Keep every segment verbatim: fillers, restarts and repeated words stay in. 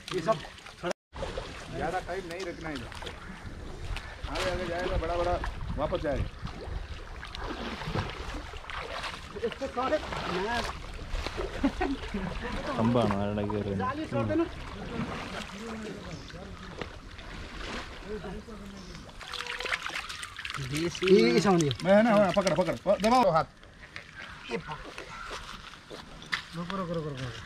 ये सब ज़्यादा टाइम नहीं रखना है, आगे आगे जाएगा बड़ा बड़ा वापस जाएगा। इसको सारे കമ്പാണ് ആരുടെ കയറി मैं है ना पकड़ पकड़ दबाओ हाथ करो करो करो करो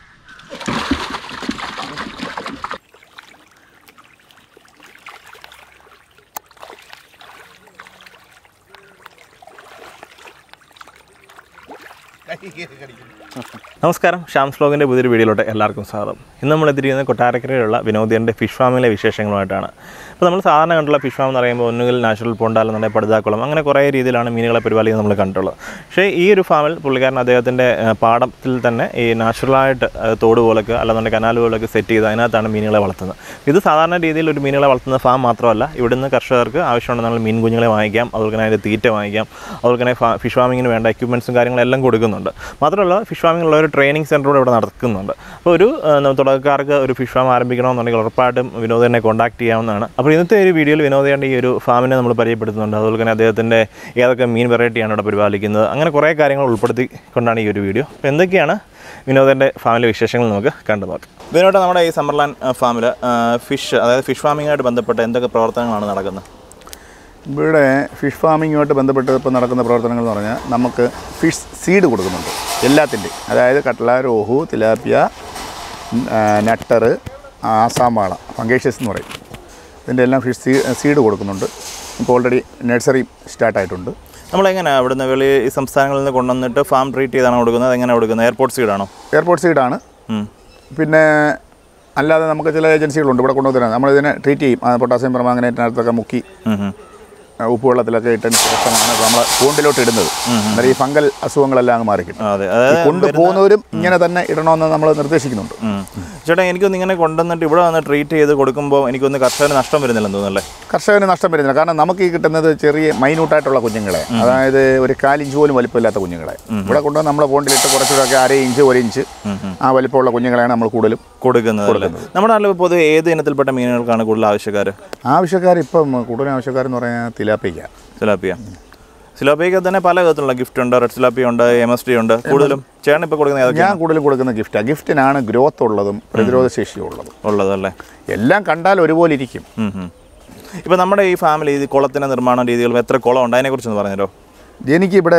നമസ്കാരം, ഷാംസ് വ്ലോഗിൻ്റെ പുതിയൊരു വീഡിയോയിലോട്ട് എല്ലാവർക്കും സ്വാഗതം. ഇന്ന് നമ്മൾ എത്തിയിരിക്കുന്നത് കൊട്ടാരക്കരയിലുള്ള വിനോദിയൻ്റെ ഫിഷ് ഫാമിലെ വിശേഷങ്ങളുമായിട്ടാണ്. അപ്പോൾ നമ്മൾ സാധാരണ കണ്ടുള്ള ഫിഷ് ഫാം എന്ന് പറയുമ്പോൾ ഒന്നുകിൽ നാച്ചുറൽ പോണ്ട് അല്ലെന്നുണ്ടെങ്കിൽ പടുതാക്കുളം, അങ്ങനെ കുറേ രീതിയിലാണ് മീനുകളെ പരിപാലിക്കുന്നത് നമ്മൾ കണ്ടിട്ടുള്ളത്. പക്ഷേ ഈ ഒരു ഫാമിൽ പുള്ളിക്കാരൻ അദ്ദേഹത്തിൻ്റെ പാടത്തിൽ തന്നെ ഈ നാച്ചുറലായിട്ട് തോട് പോലൊക്കെ അല്ലെന്നുണ്ടെങ്കിൽ കനാൽ പോലൊക്കെ സെറ്റ് ചെയ്ത് അതിനകത്താണ് മീനുകളെ വളർത്തുന്നത്. ഇത് സാധാരണ രീതിയിൽ ഒരു മീനുകളെ വളർത്തുന്ന ഫാം മാത്രമല്ല, ഇവിടുന്ന് കർഷകർക്ക് ആവശ്യമുണ്ടെന്നുള്ള മീൻ കുഞ്ഞുങ്ങളെ വാങ്ങിക്കാം, അതുപോലെ തന്നെ അതിൻ്റെ തീറ്റ വാങ്ങിക്കാം, അതുപോലെ തന്നെ ഫിഷ് ഫാമിങ്ങിന് വേണ്ട എക്യുപ്മെൻറ്റ്സും കാര്യങ്ങളെല്ലാം കൊടുക്കുന്നുണ്ട്. മാത്രമല്ല ഫിഷ് ഫാമിങ്ങുള്ള ഒരു ട്രെയിനിങ് സെൻ്റർ ഇവിടെ നടക്കുന്നുണ്ട്. അപ്പോൾ ഒരു തുടക്കക്കാർക്ക് ഒരു ഫിഷ് ഫാം ആരംഭിക്കണമെന്നുണ്ടെങ്കിൽ ഉറപ്പായിട്ടും വിനോദിനെ കോൺടാക്ട് ചെയ്യാവുന്നതാണ്. അപ്പോൾ ഇന്നത്തെ ഒരു വീഡിയോയിൽ വിനോദിൻ്റെ ഈ ഒരു ഫാമിനെ നമ്മൾ പരിചയപ്പെടുത്തുന്നുണ്ട്. അതുപോലെ തന്നെ അദ്ദേഹത്തിൻ്റെ ഏതൊക്കെ മീൻ വെറൈറ്റിയാണ് ഇവിടെ പരിപാലിക്കുന്നത്, അങ്ങനെ കുറേ കാര്യങ്ങൾ ഉൾപ്പെടുത്തിക്കൊണ്ടാണ് ഈ ഒരു വീഡിയോ. അപ്പോൾ എന്തൊക്കെയാണ് വിനോദിൻ്റെ ഫാമിലെ വിശേഷങ്ങൾ നമുക്ക് കണ്ടു നോക്കാം. വിനോദ, നമ്മുടെ ഈ സമ്മർലാൻഡ് ഫാമിൽ ഫിഷ് അതായത് ഫിഷ് ഫാമിങ്ങുമായിട്ട് ബന്ധപ്പെട്ട് എന്തൊക്കെ പ്രവർത്തനങ്ങളാണ് നടക്കുന്നത്? ഇവിടെ ഫിഷ് ഫാമിങ്ങുമായിട്ട് ബന്ധപ്പെട്ട് ഇപ്പോൾ നടക്കുന്ന പ്രവർത്തനങ്ങൾ എന്ന് പറഞ്ഞാൽ നമുക്ക് ഫിഷ് സീഡ് കൊടുക്കുന്നുണ്ട് എല്ലാത്തിൻ്റെയും. അതായത് കട്ട്ള, രോഹു, തിലാപ്പിയ, നട്ടർ, ആസാം വാള, ഫംഗേഷ്യസ് എന്ന് പറയും. ഇതിൻ്റെ എല്ലാം ഫിഷ് സീ സീഡ് കൊടുക്കുന്നുണ്ട്. ഇപ്പോൾ ഓൾറെഡി നഴ്സറി സ്റ്റാർട്ടായിട്ടുണ്ട്. നമ്മളെങ്ങനെയാണ് ഇവിടുന്ന് വെളി സംസ്ഥാനങ്ങളിൽ നിന്ന് കൊണ്ടുവന്നിട്ട് ഫാം ട്രീറ്റ് ചെയ്താണ് കൊടുക്കുന്നത്? എങ്ങനെ കൊടുക്കുന്നത്? എയർപോർട്ട് സീഡാണോ? എയർപോർട്ട് സീഡാണ്. പിന്നെ അല്ലാതെ നമുക്ക് ചില ഏജൻസികളുണ്ട് ഇവിടെ കൊണ്ടുവരുന്നത്. നമ്മളിതിനെ ട്രീറ്റ് ചെയ്യും. പൊട്ടാസ്യം പെർമാംഗനേറ്റിനകത്തൊക്കെ മുക്കി ഉപ്പുവെള്ളത്തിലൊക്കെ ഇട്ടതിന് ശേഷമാണ് നമ്മൾ കൂണ്ടിലോട്ട് ഇടുന്നത്. അന്നേരം ഈ ഫംഗൽ അസുഖങ്ങളെല്ലാം അങ്ങ് മാറിക്കിട്ടും. കൊണ്ടുപോകുന്നവരും ഇങ്ങനെ തന്നെ ഇടണമെന്ന് നമ്മൾ നിർദ്ദേശിക്കുന്നുണ്ട്. ചേട്ടാ, എനിക്കൊന്ന് ഇങ്ങനെ കൊണ്ടുവന്നിട്ട് ഇവിടെ വന്ന് ട്രീറ്റ് ചെയ്ത് കൊടുക്കുമ്പോൾ എനിക്കൊന്ന് കർഷകന് നഷ്ടം വരുന്നില്ലെന്ന് തോന്നുന്നല്ലേ? കർഷകന് നഷ്ടം വരുന്നില്ല. കാരണം നമുക്ക് ഈ കിട്ടുന്നത് ചെറിയ മൈന്യൂട്ടായിട്ടുള്ള കുഞ്ഞുങ്ങളെ, അതായത് ഒരു കാലിഞ്ച് പോലും വലിപ്പമില്ലാത്ത കുഞ്ഞുങ്ങളെ ഇവിടെ കൊണ്ടുവന്ന് നമ്മളെ പോണ്ടിലിട്ട് കുറച്ചുകൂടെ അര ഇഞ്ച് ഒരു ഇഞ്ച് ആ വലിപ്പമുള്ള കുഞ്ഞുങ്ങളെയാണ് നമ്മൾ കൂടുതലും കൊടുക്കുന്നത്. നമ്മുടെ നാട്ടിൽ പൊതുവെ ഏത് ഇനത്തിൽപ്പെട്ട മീനുകൾക്കാണ് കൂടുതൽ ആവശ്യക്കാർ? ആവശ്യക്കാർ ഇപ്പം കൂടുതൽ ആവശ്യക്കാരെന്ന് പറഞ്ഞാൽ തിലാപ്പിക്ക. തിലാപ്പിയ സിലോപ്പിയൊക്കെ തന്നെ പല വിധത്തിലുള്ള ഗിഫ്റ്റ് ഉണ്ട്. റെഡ് സിലോപ്പിയ ഉണ്ട്, എം എസ് ടി ഉണ്ട്. കൂടുതലും ചേട്ടൻ ഇപ്പോൾ കൊടുക്കുന്നത്? ഞാൻ കൂടുതലും കൊടുക്കുന്ന ഗിഫ്റ്റാണ്. ഗിഫ്റ്റിനാണ് ഗ്രോത്ത് ഉള്ളതും പ്രതിരോധ ശേഷിയും ഉള്ളതും ഉള്ളതല്ലേ. എല്ലാം കണ്ടാൽ ഒരുപോലെ ഇരിക്കും. ഇപ്പോൾ നമ്മുടെ ഈ ഫാമിലി ഈ കുളത്തിൻ്റെ നിർമ്മാണ രീതികളും എത്ര കുളം ഉണ്ട് അതിനെക്കുറിച്ചൊന്ന് പറഞ്ഞല്ലോ. എനിക്കിവിടെ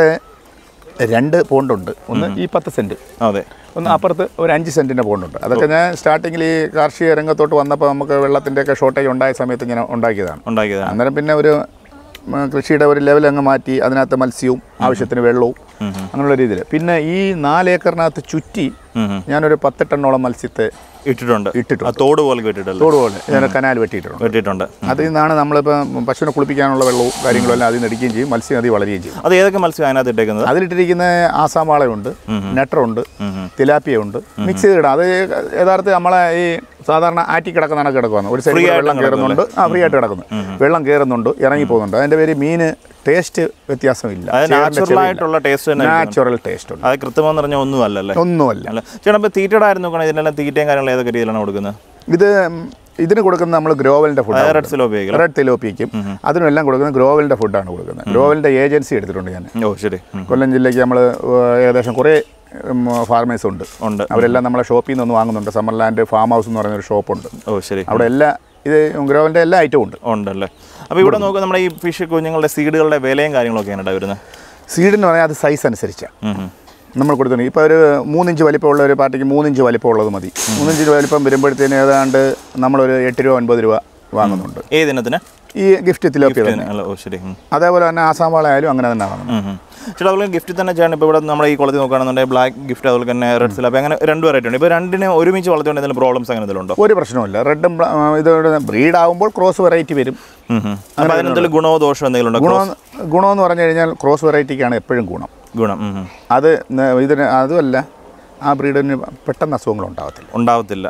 രണ്ട് പോണ്ടുണ്ട്. ഒന്ന് ഈ പത്ത് സെൻറ്റ്, അതെ. ഒന്ന് അപ്പുറത്ത് ഒരു അഞ്ച് സെൻറ്റിൻ്റെ പോണ്ടുണ്ട്. അതൊക്കെ ഞാൻ സ്റ്റാർട്ടിങ്ങിൽ ഈ കാർഷിക രംഗത്തോട്ട് വന്നപ്പോൾ നമുക്ക് വെള്ളത്തിൻ്റെയൊക്കെ ഷോർട്ടേജ് ഉണ്ടായ സമയത്ത് ഇങ്ങനെ ഉണ്ടാക്കിയതാണ് ഉണ്ടാക്കിയതാണ് അന്നേരം പിന്നെ ഒരു കൃഷിയുടെ ഒരു ലെവൽ അങ്ങ് മാറ്റി അതിനകത്ത് മത്സ്യവും ആവശ്യത്തിന് വെള്ളവും അങ്ങനെയുള്ള രീതിയിൽ. പിന്നെ ഈ നാലേക്കറിനകത്ത് ചുറ്റി ഞാനൊരു പത്ത് ടണ്ണോളം മത്സ്യത്തെ ഇട്ടിട്ടുണ്ട്. ഇട്ടിട്ടുണ്ട് തോട് പോലെ വെട്ടിയിട്ടുണ്ട്. തോട് പോലെ ഞാൻ കനാൽ വെട്ടിയിട്ടുണ്ട് വെട്ടിയിട്ടുണ്ട് അതിൽ നിന്നാണ് നമ്മളിപ്പോൾ പശുവിനെ കുളിപ്പിക്കാനുള്ള വെള്ളവും കാര്യങ്ങളും എല്ലാം അതിൽ നിന്ന് എടുക്കുകയും ചെയ്യും. മത്സ്യം അതിൽ വളരുകയും ചെയ്യും. അത് ഏതൊക്കെ മത്സ്യം അതിനകത്ത് ഇട്ടേക്കുന്നത്? അതിലിട്ടിരിക്കുന്ന ആസാം വാളയുണ്ട്, നെട്ടറുണ്ട്, തിലാപ്പിയുണ്ട്, മിക്സ് ചെയ്തിടാം. അത് യഥാർത്ഥത്തിൽ നമ്മളെ ഈ സാധാരണ ആറ്റി കിടക്കുന്നതാണ് കിടക്കുന്നത്. ഒരു സൈഡിൽ വെള്ളം കയറുന്നുണ്ട്, ആ ഫ്രീ ആയിട്ട് കിടക്കുന്നു. വെള്ളം കയറുന്നുണ്ട്, ഇറങ്ങി പോകുന്നുണ്ട്. അതിൻ്റെ പേര് മീന് ടേസ്റ്റ് വ്യത്യാസമില്ല. നാച്ചുറൽ ടേസ്റ്റ് നാച്ചുറൽ ടേസ്റ്റ് ഉണ്ട്. അത് കൃത്രിമം പറഞ്ഞാൽ ഒന്നും അല്ലല്ലേ? ഒന്നുമല്ല. ചേട്ടാ, ഇപ്പോൾ തീറ്റയുടെ ആയിരുന്നു നോക്കണം. ഇതിനെല്ലാം തീറ്റയും കാര്യങ്ങളും ഏതൊക്കെ രീതിയിലാണ് കൊടുക്കുന്നത്? ഇത് ഇതിന് കൊടുക്കുന്നത് നമ്മൾ ഗ്രോവലിൻ്റെ ഫുഡ്, റെഡ് സിലോപ്പിയ റെഡ് തിലോപ്പിക്കും അതിനും എല്ലാം കൊടുക്കുന്നത് ഗ്രോവലിൻ്റെ ഫുഡാണ് കൊടുക്കുന്നത്. ഗ്രോവലിൻ്റെ ഏജൻസി എടുത്തിട്ടുണ്ട് ഞാൻ. ഓ ശരി. കൊല്ലം ജില്ലയ്ക്ക് നമ്മൾ ഏകദേശം കുറേ ഫാർമേഴ്സ് ഉണ്ട് ഉണ്ട് അവരെല്ലാം നമ്മളെ ഷോപ്പിൽ നിന്ന് ഒന്ന് വാങ്ങുന്നുണ്ട്. സമ്മർലാൻഡ് ഫാം ഹൗസ് എന്ന് പറയുന്നൊരു ഷോപ്പുണ്ട്. ഓ ശരി. അവിടെ എല്ലാ ഇത് ഗ്രോവലിൻ്റെ എല്ലാ ഐറ്റവും ഉണ്ട് ഉണ്ടല്ലേ. അപ്പോൾ ഇവിടെ നോക്കുക, നമ്മുടെ ഈ ഫിഷ് കുഞ്ഞുങ്ങളുടെ സീഡുകളുടെ വിലയും കാര്യങ്ങളൊക്കെയാണ് വരുന്നത്. സീഡെന്ന് പറഞ്ഞാൽ അത് സൈസ് അനുസരിച്ചാണ് നമ്മൾ കൊടുക്കുന്നത്. ഇപ്പോൾ ഒരു മൂന്നിഞ്ച് വലിപ്പമുള്ള ഒരു പാർട്ടിക്ക് മൂന്നിഞ്ച് വലിപ്പമുള്ളത് മതി. മൂന്നിഞ്ച് വലിപ്പം വരുമ്പോഴത്തേന് ഏതാണ്ട് നമ്മളൊരു എട്ട് രൂപ ഒൻപത് രൂപ വാങ്ങുന്നുണ്ട്. ഏതിനത്തിന്? ഈ ഗിഫ്റ്റ് തിലോപ്പിയ. ശരി. അതേപോലെ തന്നെ ആസാം വാള ആയാലും അങ്ങനെ തന്നെ വാങ്ങുന്നത്. ചേട്ടാ, അതുപോലെ ഗിഫ്റ്റ് തന്നെ ചെയ്യണം. ഇപ്പോൾ ഇവിടെ നമ്മുടെ ഈ കുളത്തിൽ നോക്കുകയാണെന്നുണ്ടെങ്കിൽ ബ്ലാക്ക് ഗിഫ്റ്റ്, അതുപോലെ തന്നെ റെഡ് സിലോപ്പിയ, അങ്ങനെ രണ്ട് വെറൈറ്റി ഉണ്ട്. ഇപ്പോൾ രണ്ടിനെ ഒരുമിച്ച് വളർത്തിക്കൊണ്ട് എന്തെങ്കിലും പ്രോബ്ലംസ് അങ്ങനെ എന്തെങ്കിലും ഉണ്ടോ? ഒരു പ്രശ്നമില്ല. റെഡും ഇതോടെ ബ്രീഡ് ആകുമ്പോൾ ക്രോസ് വെറൈറ്റി വരും. അപ്പോൾ അതിനെന്തെങ്കിലും ഗുണമോ ദോഷമോ എന്തെങ്കിലും ഉണ്ടോ? ഗുണം ഗുണമെന്ന് പറഞ്ഞു കഴിഞ്ഞാൽ ക്രോസ് വെറൈറ്റിക്കാണ് എപ്പോഴും ഗുണം. ഗുണം അത് ഇതിന് അതുമല്ല, ആ ബ്രീഡിന് പെട്ടെന്ന് അസുഖങ്ങൾ ഉണ്ടാകത്തില്ല ഉണ്ടാവത്തില്ല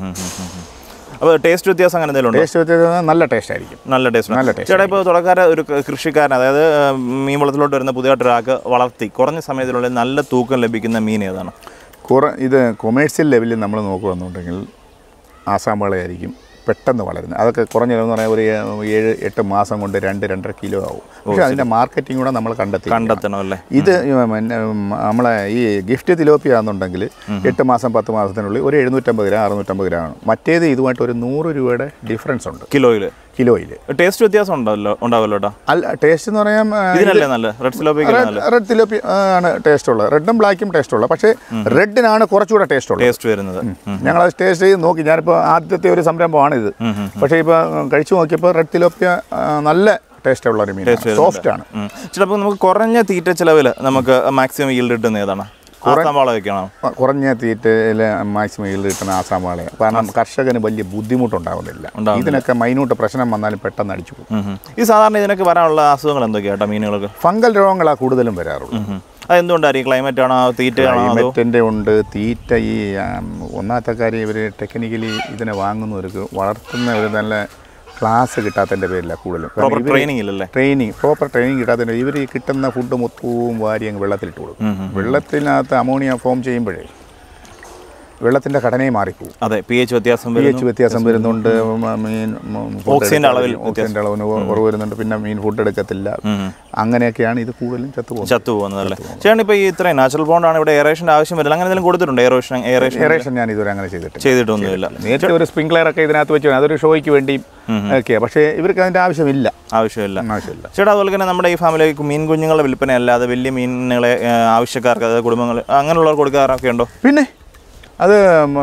അപ്പോൾ ടേസ്റ്റ് വ്യത്യാസം അങ്ങനെ എന്തെങ്കിലും ഉണ്ടോ? ടേസ്റ്റ് വ്യത്യാസം നല്ല ടേസ്റ്റ് ആയിരിക്കും. നല്ല ടേസ്റ്റ് നല്ല ടേസ്റ്റ്. ചേട്ടാ, ഇപ്പോൾ തുടക്കാര ഒരു കൃഷിക്കാരൻ, അതായത് മീൻ വളത്തിലോട്ട് വരുന്ന പുതിയതായിട്ടൊരാൾക്ക് വളർത്തി കുറഞ്ഞ സമയത്തിനുള്ളിൽ നല്ല തൂക്കം ലഭിക്കുന്ന മീൻ ഏതാണ്? കുറ ഇത് കൊമേഴ്സ്യൽ ലെവലിൽ നമ്മൾ നോക്കുകയെന്നുണ്ടെങ്കിൽ ആസാം വാളയായിരിക്കും പെട്ടെന്ന് വളരുന്നത്. അതൊക്കെ കുറഞ്ഞതെന്ന് പറഞ്ഞാൽ ഒരു ഏഴ് എട്ട് മാസം കൊണ്ട് രണ്ട് രണ്ടര കിലോ ആവും. പക്ഷേ അതിൻ്റെ മാർക്കറ്റിംഗ് കൂടെ നമ്മൾ കണ്ടെത്തി കണ്ടെത്തണം അല്ലേ. ഇത് നമ്മളെ ഈ ഗിഫ്റ്റ് തിലോപ്പിയ ആണെന്നുണ്ടെങ്കിൽ എട്ട് മാസം പത്ത് മാസത്തിനുള്ളിൽ ഒരു എഴുന്നൂറ്റമ്പത് ഗ്രാം അറുന്നൂറ്റമ്പത് ഗ്രാമാണ്. മറ്റേത് ഇതുമായിട്ട് ഒരു നൂറ് രൂപയുടെ ഡിഫറൻസ് ഉണ്ട് കിലോയിൽ. കിലോയിൽ ടേസ്റ്റ് വ്യത്യാസം ഉണ്ടല്ലോ ഉണ്ടാവല്ലോ കേട്ടോ. അല്ല ടേസ്റ്റ് എന്ന് പറയാൻ ഇതിനല്ലേ നല്ല റെഡ് തിലോപ്പിയ റെഡ് തിലോപ്പി ആണ് ടേസ്റ്റ് ഉള്ളത്. റെഡും ബ്ലാക്കും ടേസ്റ്റ് ഉള്ളത്. പക്ഷേ റെഡിനാണ് കുറച്ചുകൂടെ ടേസ്റ്റ് ഉള്ളത്. ടേസ്റ്റ് വരുന്നത് ഞങ്ങൾ അത് ടേസ്റ്റ് ചെയ്ത് നോക്കി. ഞാനിപ്പോൾ ആദ്യത്തെ ഒരു സംരംഭമാണിത്. പക്ഷേ ഇപ്പോൾ കഴിച്ചു നോക്കിയപ്പോൾ റെഡ് തിലോപ്പിയ നല്ല ടേസ്റ്റ് ഉള്ള ഒരു മീൻ, സോഫ്റ്റ് ആണ്. ചിലപ്പോൾ നമുക്ക് കുറഞ്ഞ തീറ്റ ചിലവിൽ നമുക്ക് മാക്സിമം ഈൽഡ് കിട്ടുന്ന ഏതാണ്? ആസാം വാള വെക്കണം. കുറഞ്ഞ തീറ്റയിൽ മാക്സിമം ഈൽഡ് കിട്ടുന്ന ആസാം വാളയാണ്. കാരണം കർഷകന് വലിയ ബുദ്ധിമുട്ടുണ്ടാവുന്നില്ല. ഇതിനൊക്കെ മൈന്യൂട്ട് പ്രശ്നം വന്നാലും പെട്ടെന്ന് അടിച്ചു പോകും. ഈ സാധാരണ ഇതിനൊക്കെ വരാനുള്ള അസുഖങ്ങൾ എന്തൊക്കെയാട്ടോ മീനുകൾക്ക്? ഫംഗൽ രോഗങ്ങളാണ് കൂടുതലും വരാറുള്ളൂ. അതെന്തുകൊണ്ടായിരിക്കും? ക്ലൈമറ്റ് ആണോ തീറ്റ? ക്ലൈമറ്റിൻ്റെ ഉണ്ട്, തീറ്റ. ഈ ഒന്നാമത്തെ കാര്യം ഇവർ ടെക്നിക്കലി ഇതിനെ വാങ്ങുന്നവർക്ക് വളർത്തുന്ന ഒരു നല്ല ക്ലാസ് കിട്ടാത്തതിൻ്റെ പേരില്ല കൂടുതലും. ട്രെയിനിങ് ഇല്ലല്ലേ? ട്രെയിനിങ് പ്രോപ്പർ ട്രെയിനിങ് കിട്ടാത്തതിൻ്റെ ഇവർ ഈ കിട്ടുന്ന ഫുഡ് മൊത്തവും വാരി അങ്ങ് വെള്ളത്തിലിട്ട് കൊടുക്കും. വെള്ളത്തിനകത്ത് അമോണിയ ഫോം ചെയ്യുമ്പോഴേ വെള്ളത്തിൻ്റെ ഘടനയെ മാറിപ്പോകും. അതെ, പി എച്ച് വ്യത്യാസം പി എച്ച് വ്യത്യാസം വരുന്നുണ്ട്. മീൻ ഓക്സിജൻ്റെ അളവിൽ ഓക്സിജൻ്റെ അളവിന് കുറവ് വരുന്നുണ്ട്. പിന്നെ മീൻ ഫുഡ് എടുക്കത്തില്ല. അങ്ങനെയൊക്കെയാണ് ഇത് കൂടുതലും ചത്തുപോകുന്നത് ചത്തുപോകുന്നതല്ലേ. ചേട്ടൻ ഇപ്പോൾ ഈ ഇത്രയും നാച്ചുറൽ ബോണ്ടാണ് ഇവിടെ എയറേഷൻ്റെ ആവശ്യം വരില്ല. അങ്ങനെ എന്തെങ്കിലും കൊടുത്തിട്ടുണ്ട്? എയറേഷൻ എയറേഷൻ എയറേഷൻ ഞാൻ ഇതുവരെ അങ്ങനെ ചെയ്തിട്ട് ചെയ്തിട്ടൊന്നുമില്ല. നേരത്തെ ഒരു സ്പ്രിംഗ്ലറൊക്കെ ഇതിനകത്ത് വെച്ച് അതൊരു ഷോയ്ക്ക് വേണ്ടി ഒക്കെയാണ്. പക്ഷേ ഇവർക്ക് അതിൻ്റെ ആവശ്യമില്ല ആവശ്യമില്ല ആവശ്യമില്ല ചേട്ടാ. അതുപോലെ തന്നെ നമ്മുടെ ഈ ഫാമിലിക്ക് മീൻ കുഞ്ഞുങ്ങളുടെ വിൽപ്പന അല്ലാതെ വലിയ മീനുകളെ ആവശ്യക്കാർക്ക്, അതായത് കുടുംബങ്ങൾ അങ്ങനെയുള്ളവർ കൊടുക്കാറൊക്കെ ഉണ്ടോ? പിന്നെ അത്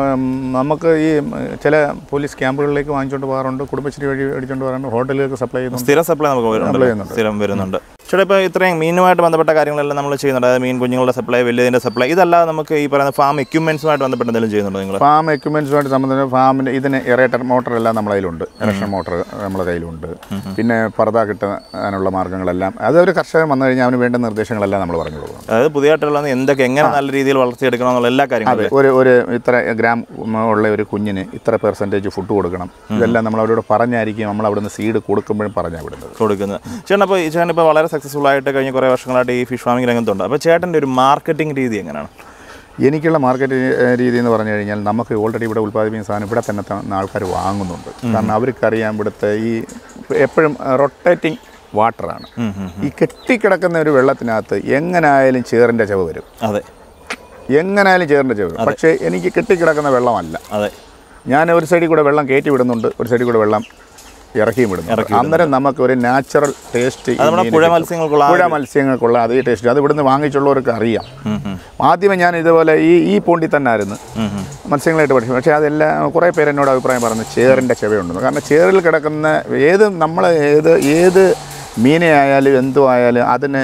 നമുക്ക് ഈ ചില പോലീസ് ക്യാമ്പുകളിലേക്ക് വാങ്ങിച്ചുകൊണ്ട് പോകാറുണ്ട്. കുടുംബശ്രീ വഴി അടിച്ചുകൊണ്ട് പോകാറുണ്ട്. ഹോട്ടലുകൾക്ക് സപ്ലൈ ചെയ്യുന്നു. സ്ഥിരം സപ്ലൈ നമുക്ക് സ്ഥിരം വരുന്നുണ്ട്. ചേട്ടാ ഇപ്പോൾ ഇത്രയും മീനുമായിട്ട് ബന്ധപ്പെട്ട കാര്യങ്ങളെല്ലാം നമ്മൾ ചെയ്യുന്നുണ്ട്. അതായത് മീൻ കുഞ്ഞുങ്ങളുടെ സപ്ലൈ, വലിയതിൻ്റെ സപ്ലൈ. ഇതല്ലാതെ നമുക്ക് ഈ പറയുന്ന ഫാം എക്യുപ്മെൻറ്റ്സുമായിട്ട് ബന്ധപ്പെട്ട് എന്തെങ്കിലും ചെയ്യുന്നുണ്ടോ നിങ്ങൾ? ഫാം എക്യുപ്മെൻറ്റ്സുമായിട്ട് സംബന്ധിച്ച് ഫാമിൻ്റെ ഇതിന് എറേറ്റർ മോട്ടറെല്ലാം നമ്മുടെ കയ്യിലുണ്ട്. ഇലക്ഷൻ മോട്ടർ നമ്മുടെ കയ്യിലുണ്ട്. പിന്നെ പർദ്ദ കിട്ടാനുള്ള മാർഗ്ഗങ്ങളെല്ലാം അത് ഒരു കർഷകൻ വന്നു കഴിഞ്ഞാൽ അവന് വേണ്ട നിർദ്ദേശങ്ങളെല്ലാം നമ്മൾ പറഞ്ഞു കൊടുക്കും. അതായത് പുതിയതായിട്ടുള്ള എന്തൊക്കെ എങ്ങനെ നല്ല രീതിയിൽ വളർത്തിയെടുക്കണം എന്നുള്ള എല്ലാ കാര്യങ്ങളും. ഒരു ഒരു ഇത്ര ഗ്രാം ഉള്ള ഒരു കുഞ്ഞിന് ഇത്ര പെർസെൻറ്റേജ് ഫുഡ് കൊടുക്കണം. ഇതെല്ലാം നമ്മൾ അവരോട് പറഞ്ഞായിരിക്കും നമ്മൾ അവിടുന്ന് സീഡ് കൊടുക്കുമ്പോഴും പറഞ്ഞാൽ വിടുന്നത് കൊടുക്കുന്നത്. ചേട്ടൻ അപ്പോൾ ചേട്ടൻ ഇപ്പോൾ വളരെ സക്സസ്ഫുൾ ആയിട്ട് കഴിഞ്ഞ കുറേ വർഷങ്ങളായിട്ട് ഈ ഫിഷ് ഫാമിംഗ് രംഗത്തുണ്ട്. അപ്പോൾ ചേട്ടൻ്റെ ഒരു മാർക്കറ്റിംഗ് രീതി എങ്ങനെയാണ്? എനിക്കുള്ള മാർക്കറ്റ് രീതി എന്ന് പറഞ്ഞു കഴിഞ്ഞാൽ നമുക്ക് ഓൾറെഡി ഇവിടെ ഉൽപ്പാദിപ്പിക്കുന്ന സാധനം ഇവിടെ തന്നെ ആൾക്കാർ വാങ്ങുന്നുണ്ട്. കാരണം അവർക്കറിയാം ഇവിടുത്തെ ഈ എപ്പോഴും റൊട്ടേറ്റിംഗ് വാട്ടറാണ്. ഈ കെട്ടിക്കിടക്കുന്ന ഒരു വെള്ളത്തിനകത്ത് എങ്ങനായാലും ചേറിൻ്റെ ചവ് വരും. അതെ, എങ്ങനായാലും ചേറിൻ്റെ ചവ് വരും. പക്ഷേ എനിക്ക് കെട്ടിക്കിടക്കുന്ന വെള്ളമല്ല. അതെ, ഞാൻ ഒരു സൈഡിൽ കൂടെ വെള്ളം കയറ്റി വിടുന്നുണ്ട്, ഒരു സൈഡിൽ കൂടെ വെള്ളം ഇറക്കിയും വിടുന്നു. അന്നേരം നമുക്ക് ഒരു നാച്ചുറൽ ടേസ്റ്റ് പുഴ മത്സ്യങ്ങൾക്കുള്ള പുഴ മത്സ്യങ്ങൾക്കുള്ള അതേ ടേസ്റ്റ് അത് ഇവിടുന്ന് വാങ്ങിച്ചുള്ളവർക്ക് അറിയാം. ആദ്യമേ ഞാൻ ഇതുപോലെ ഈ ഈ പോണ്ടി തന്നെ ആയിരുന്നു മത്സ്യങ്ങളായിട്ട് പഠിച്ചു. പക്ഷേ അതെല്ലാം കുറേ പേര് എന്നോട് അഭിപ്രായം പറഞ്ഞു ചേറിൻ്റെ ചെവയുണ്ടെന്ന്. കാരണം ചേറിൽ കിടക്കുന്ന ഏത് നമ്മൾ ഏത് ഏത് മീനെ ആയാലും എന്തോ ആയാലും അതിന്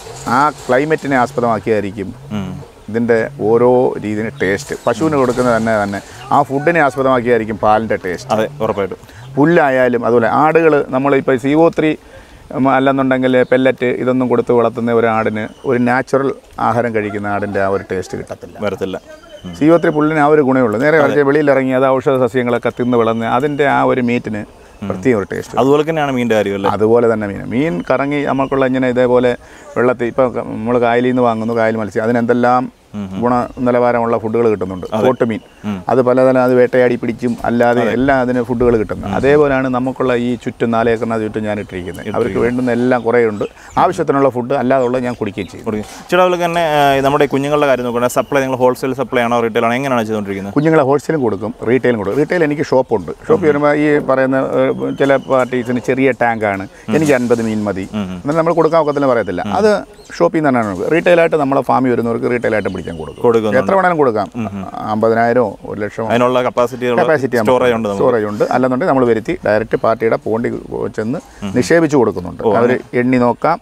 ആ ക്ലൈമറ്റിനെ ആസ്പദമാക്കിയായിരിക്കും ഇതിൻ്റെ ഓരോ രീതിയിൽ ടേസ്റ്റ്. പശുവിന് കൊടുക്കുന്നത് തന്നെ തന്നെ ആ ഫുഡിനെ ആസ്പദമാക്കിയായിരിക്കും പാലിൻ്റെ ടേസ്റ്റ്. അതെ, ഉറപ്പായിട്ടും. പുല്ലായാലും അതുപോലെ ആടുകൾ നമ്മളിപ്പോൾ സി ഒ ത്രീ അല്ലെന്നുണ്ടെങ്കിൽ പെല്ലറ്റ് ഇതൊന്നും കൊടുത്ത് വളർത്തുന്ന ഒരു ആടിന് ഒരു നാച്ചുറൽ ആഹാരം കഴിക്കുന്ന ആടിൻ്റെ ആ ഒരു ടേസ്റ്റ് കിട്ടത്തില്ല, വരത്തില്ല. സി ഒ ത്രീ പുല്ലിന് ആ ഒരു ഗുണമേ ഉള്ളൂ. നേരെ മറിച്ച് വെളിയിലിറങ്ങി അത് ഔഷധ സസ്യങ്ങളൊക്കെ തിന്ന് വളർന്ന് അതിൻ്റെ ആ ഒരു മീറ്റിന് പ്രത്യേക ഒരു ടേസ്റ്റ്. അതുപോലെ തന്നെയാണ് മീൻ്റെ കാര്യമല്ലേ? അതുപോലെ തന്നെ മീൻ മീൻ കറങ്ങി നമുക്കുള്ള ഇങ്ങനെ ഇതേപോലെ വെള്ളത്തിൽ ഇപ്പോൾ നമ്മൾ കായലിൽ നിന്ന് വാങ്ങുന്നു, കായൽ മത്സ്യം അതിനെന്തെല്ലാം ഗുണ നിലവാരമുള്ള ഫുഡുകൾ കിട്ടുന്നുണ്ട്. തോട്ടുമീൻ അത് പലതരം അത് വേട്ടയാടി പിടിച്ചും അല്ലാതെ എല്ലാം അതിന് ഫുഡുകൾ കിട്ടുന്നു. അതേപോലെയാണ് നമുക്കുള്ള ഈ ചുറ്റും നാലേക്കറിന് ചുറ്റും ഞാൻ ഇട്ടിരിക്കുന്നത്. അവർക്ക് വേണ്ടുന്ന എല്ലാം കുറേ ഉണ്ട്. ആവശ്യത്തിനുള്ള ഫുഡ് അല്ലാതുള്ള ഞാൻ കുടിക്കുകയും ചെയ്യും. ചേട്ടാ അതുപോലെ തന്നെ നമ്മുടെ കുഞ്ഞുങ്ങളുടെ കാര്യം നോക്കുകയാണെങ്കിൽ സപ്ലൈ നിങ്ങൾ ഹോൾസെയിൽ സപ്ലൈ ആണോ റീറ്റെയിൽ ആണോ എങ്ങനെയാണ് ചെയ്തുകൊണ്ടിരിക്കുന്നത്? കുഞ്ഞുങ്ങളെ ഹോൾസെയിലും കൊടുക്കും, റീറ്റെയിലും കൊടുക്കും. റീറ്റെയിൽ എനിക്ക് ഷോപ്പുണ്ട്. ഷോപ്പ് വരുമ്പോൾ ഈ പറയുന്ന ചില പാർട്ടീസിന് ചെറിയ ടാങ്കാണ്, എനിക്ക് അൻപത് മീൻ മതി എന്നാൽ നമ്മൾ കൊടുക്കാൻ ഒക്കത്തില്ല പറയത്തില്ല. അത് ഷോപ്പിൽ നിന്ന് തന്നെയാണ്. റീറ്റെയിലായിട്ട് നമ്മളെ ഫാമിൽ വരുന്നവർക്ക് റീറ്റെയിലായിട്ട് പിടിക്കാൻ കൊടുക്കും. എത്ര വേണമെങ്കിലും കൊടുക്കാം. അമ്പതിനായിരമോ ഒരു ലക്ഷം അതിനുള്ള കപ്പാസിറ്റി കപ്പാസിറ്റി സ്റ്റോറേജ് ഉണ്ട്. അല്ലെന്നുണ്ടെങ്കിൽ നമ്മൾ വരുത്തി ഡയറക്റ്റ് പാർട്ടിയുടെ പോണ്ടി ചെന്ന് നിക്ഷേപിച്ച് കൊടുക്കുന്നുണ്ട്. അവർ എണ്ണി നോക്കാം,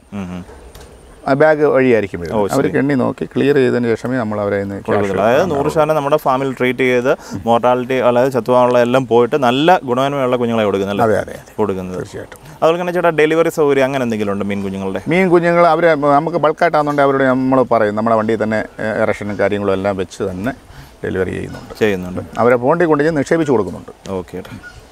ബാഗ് വഴിയായിരിക്കും അവർക്ക് എണ്ണി നോക്കി ക്ലിയർ ചെയ്തതിന് ശേഷമേ നമ്മൾ അവരെ അതായത് നൂറ് ശതമാനം നമ്മുടെ ഫാമിൽ ട്രീറ്റ് ചെയ്ത് മോർട്ടാലിറ്റി അതായത് ചത്തുവാനുള്ള എല്ലാം പോയിട്ട് നല്ല ഗുണമേന്മയുള്ള കുഞ്ഞുങ്ങളെ കൊടുക്കുന്നത്. അതെ അതെ കൊടുക്കുന്നത് തീർച്ചയായിട്ടും. അതുപോലെ തന്നെ ചേട്ടാ ഡെലിവറി സൗകര്യം അങ്ങനെ എന്തെങ്കിലും ഉണ്ട് മീൻ കുഞ്ഞുങ്ങളുടെ? മീൻ കുഞ്ഞുങ്ങൾ അവർ നമുക്ക് ബൾക്കായിട്ടാണെന്നുണ്ടെങ്കിൽ അവരോട് നമ്മൾ പറയും നമ്മളെ വണ്ടിയിൽ തന്നെ ഇറക്ഷനും കാര്യങ്ങളും എല്ലാം വെച്ച് തന്നെ ഡെലിവറി ചെയ്യുന്നുണ്ട് ചെയ്യുന്നുണ്ട് അവരെ പോണ്ടി കൊണ്ട് നിക്ഷേപിച്ച് കൊടുക്കുന്നുണ്ട്. ഓക്കെ.